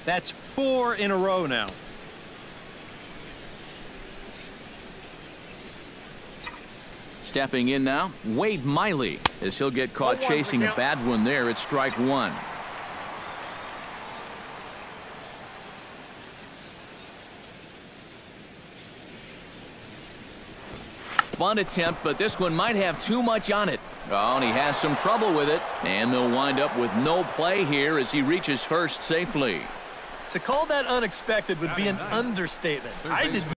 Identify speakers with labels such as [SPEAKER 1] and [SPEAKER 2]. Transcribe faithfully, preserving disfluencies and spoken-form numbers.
[SPEAKER 1] That's four in a row now.
[SPEAKER 2] Stepping in now, Wade Miley, as he'll get caught chasing a bad one there at strike one. Bunt attempt, but this one might have too much on it. Oh, and he has some trouble with it, and they'll wind up with no play here as he reaches first safely.
[SPEAKER 1] To call that unexpected would be an understatement. I did